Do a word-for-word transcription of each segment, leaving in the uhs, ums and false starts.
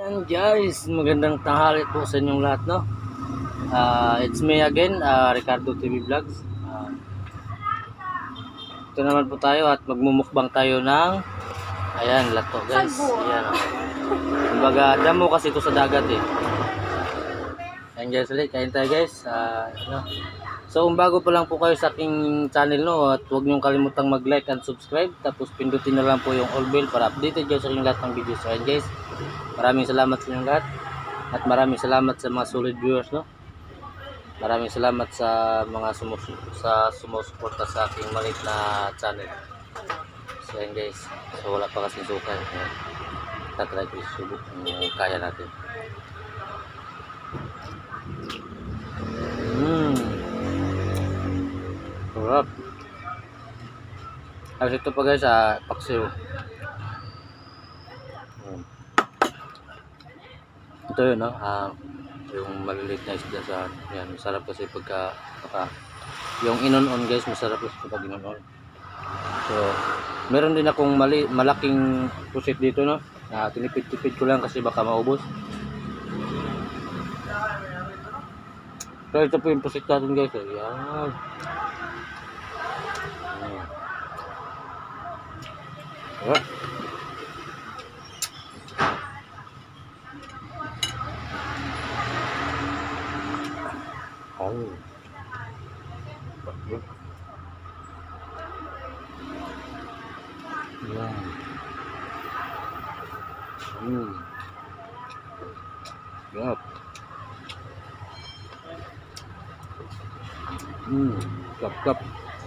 And guys, magandang tanghali po sa inyong lahat, no? Uh, it's me again, uh, Ricardo T V Vlogs. Uh, ito naman po tayo at magmumukbang tayo ng ayan, lato guys. Ayan, oh. Kumbaga, damo kasi ito sa dagat eh. Ayan guys, ulit, kain tayo guys. Uh, ano. So, kung bago pa lang po kayo sa aking channel, no, at huwag niyong kalimutang mag-like and subscribe. Tapos pindutin na lang po yung all bell para updated kayo sa inyong lahat ng videos. So, ayan guys, maraming salamat sa inyong lahat. At maraming salamat sa mga solid viewers, no. Maraming salamat sa mga sumus sa sumusuporta sa aking maliit na channel. So, ayan guys. So, wala pa kasing suka. Tatry ko isubok yung kaya natin. Mmm. Sarap. Tapos ito pa guys, ah, paksiw. Hmm. Ito yun, no? Ah, yung maliliit na isda sa yan. Masarap kasi pagka, pagka yung inon-on guys, masarap kasi pag inon-on. So, meron din akong mali, malaking pusit dito, no? Na tinipid-tipid ko lang kasi baka maubos. So, ito po yung pusit natin guys. Ayan. Ayan. Oh. Ayan. Hmm. Yup. Hmm. Kap kap.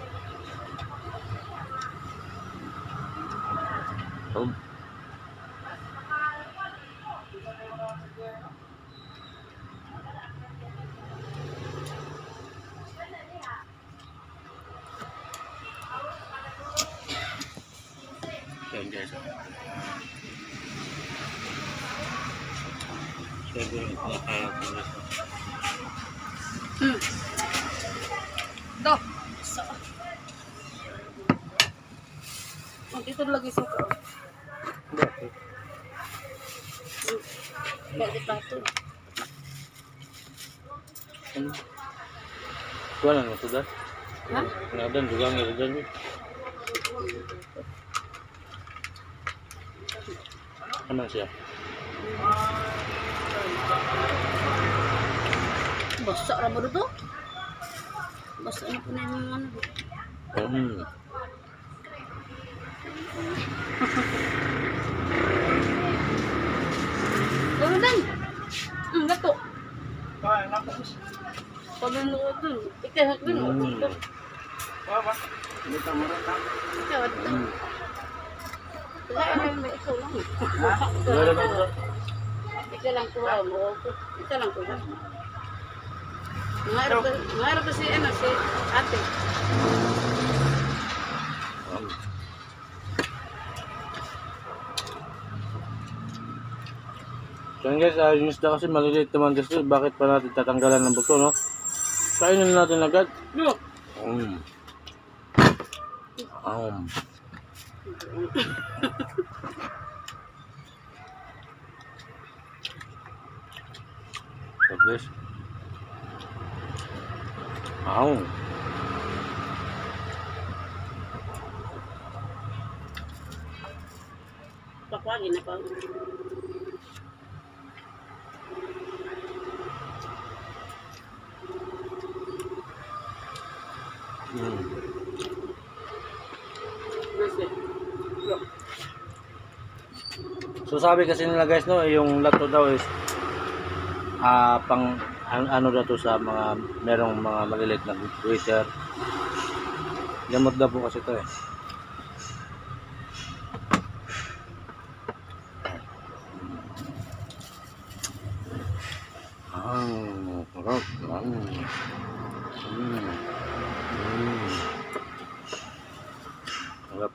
Oh. Ayan guys. Siyempre, nakakaya ko na ito. Hmm. Do. So. Oh, dito lagi suka. Bakit? Bakit ito? Ano? Kuha lang ito dahil? Ha? Pinadan, dugang ito dahil. Ano siya? Basta ra ba dito? Basta ano po na yung ano. Hmm. Ano dan? Hmm, gato. Kaya nga po. Paganood dun. Ikaw dun. Hmm. Kaya ba? Hindi ka marunong lang. Ikaw dun. Hmm. Wala na may ikaw lang. Wala na ito. Ikaw lang kuha mo. Ikaw lang kuha. Ngayon ba, ngayon ba si ano si ate? Um. So guys, uh, yung isda kasi maliliit naman kasi bakit pa natin tatanggalan ng buto, no? Kainin natin agad. Look. Um. Um. So guys. Ow. Pakwagi na pa. Mm. So sabi kasi nila guys, no, yung lato daw is ah pang an ano daw to sa mga merong mga maliliit na waiter. Gamot daw po kasi to eh. Ah, sarap. Mm. Mm. Mm. Sarap.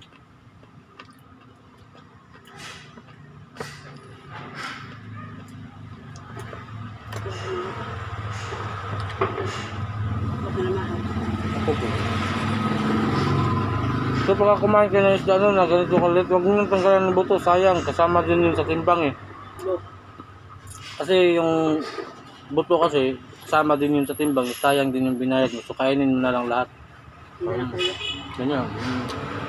So pagka kumain ka ng isda ano, na ganito kalit, huwag mo nang tanggalan ng buto, sayang, kasama din yun sa timbang eh. Lo. Kasi yung buto kasi, kasama din yun sa timbang, sayang din yung binayad mo. So kainin mo na lang lahat. Hindi na kaya. Ganyan. Mm.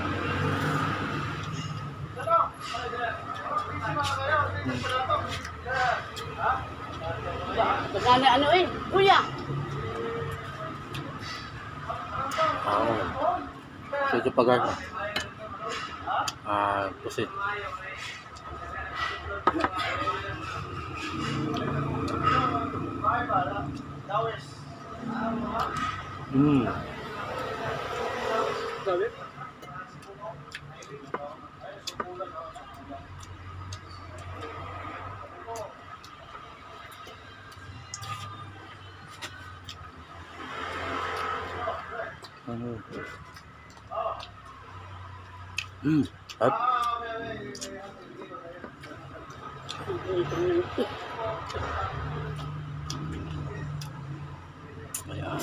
Pagkana ano eh. Kuya. Oo. So ito pa guys. Ah, pusit. Mm. Sabi? Mm. Mm. At ayan.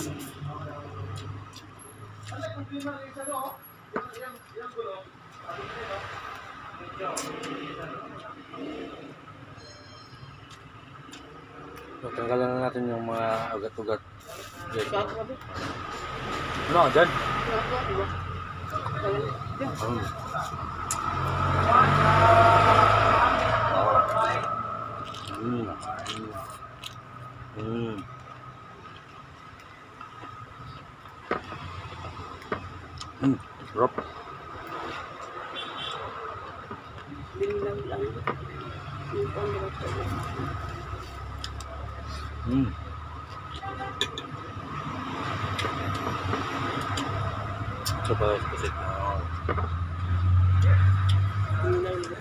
So, tanggalan na natin yung mga ugat-ugat. Yes. Sabi? Ano, dyan? Sabi, di ba? Um. Mm. Mm. Mm. Sarap. Binilang lang. Yung pang Mm. Ito pa kasi. Oh. Binilang lang.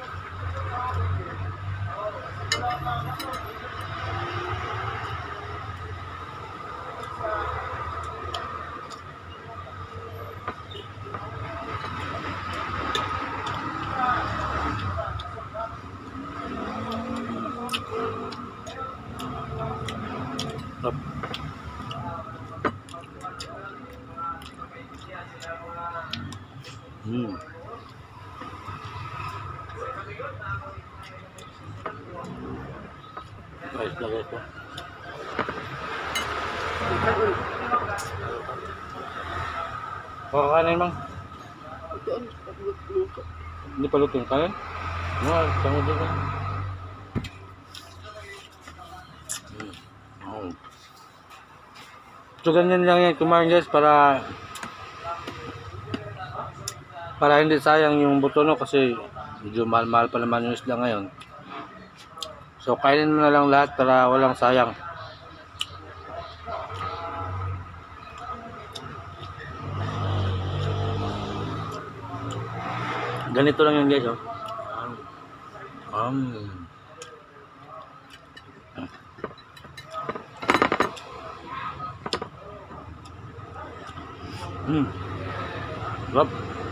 Sarap. Mm. Guys, lagay ko. Pakakanin mang. Ito ang pagluto. Hindi pa luto yung kanin? Ano, tango din ka. Mm. Oh. So ganyan lang yan kumain guys para para hindi sayang yung buto no kasi medyo mahal-mahal pa naman yung isda ngayon. So kainin mo na lang lahat para walang sayang. Ganito lang yan guys oh. Um. Hmm. Sarap.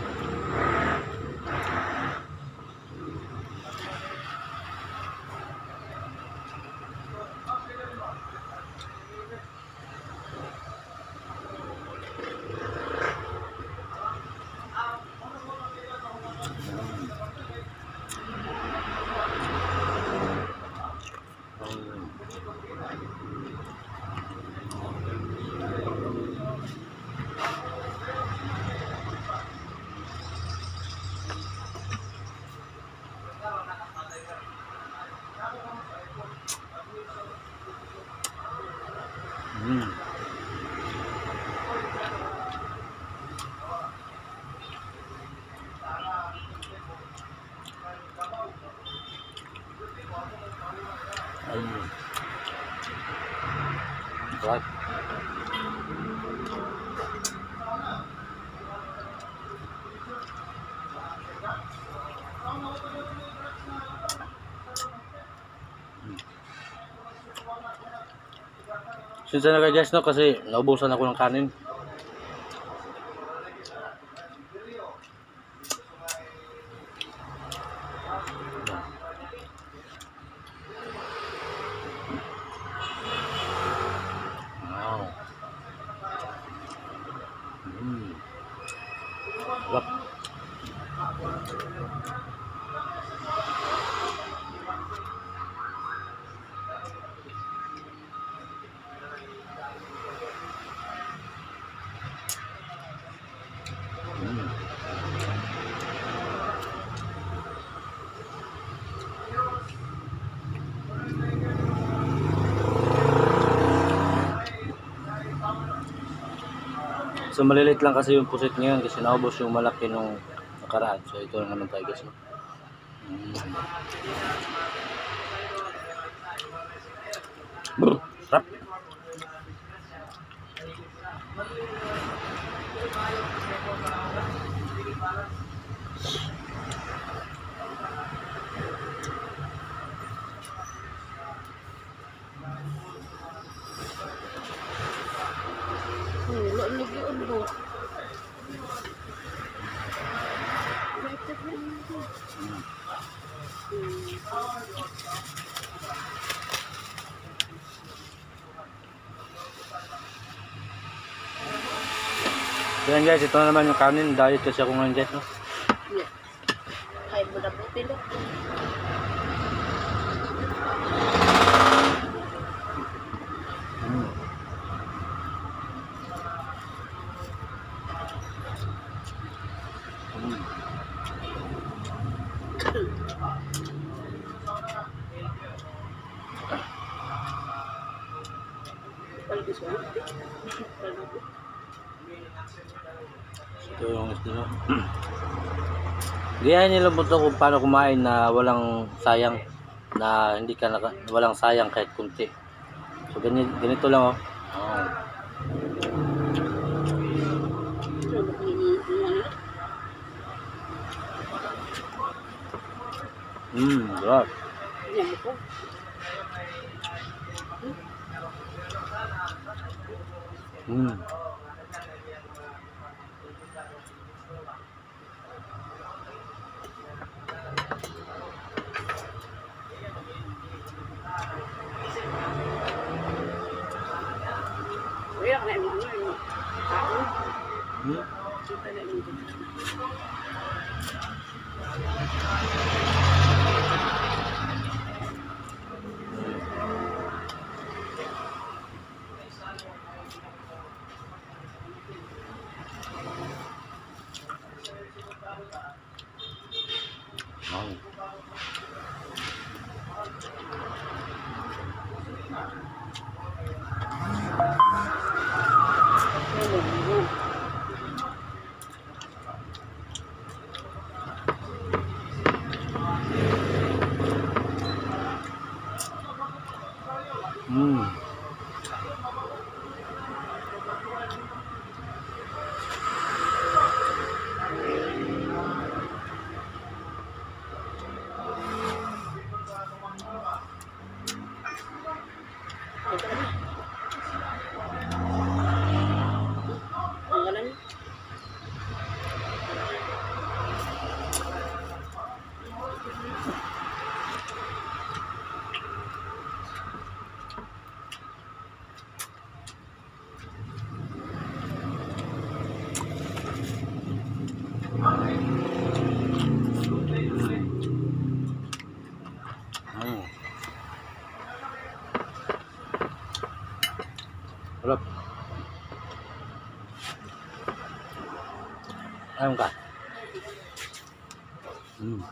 Hmm. Ayun. Right. Sinsa na kayo guys no kasi naubusan ako ng kanin. Wow. Mm. Sarap. So maliliit lang kasi yung pusit ngayon kasi naubos yung malaki nung nakaraan. So ito na naman tayo guys. No? Mm. Brr, sarap. Hmm, wala lagi yun po. So yan guys, ito na naman yung kanin. Diet kasi ako ngayon guys. No? Ay, mo na po pilo. Mm. Mm. Palibis mo. Palibis. Ito yung estilo. Gayahin nila po ito kung paano kumain na walang sayang. Na hindi ka naka, walang sayang kahit kunti. So ganito, ganito lang oh. Oh. Ano ba yung ano? Mmm, sarap. Yan mo po. Mmm. Kaya kaya mo ano yun. Ako. Hmm? Kita na yun. Wow. Mmm. Tanggalan. Mm. Sarap. Ayun ka. Mm.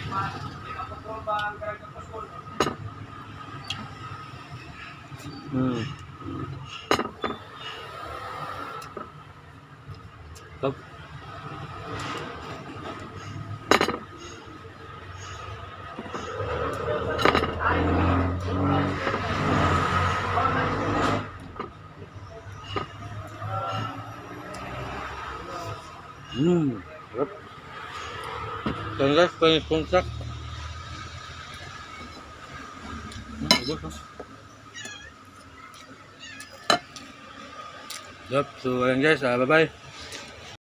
Hmm. Stop. Hmm. Sarap. So guys, panis kontak. Hmm, ubos ah. Yup, so ayan guys, ah, bye bye.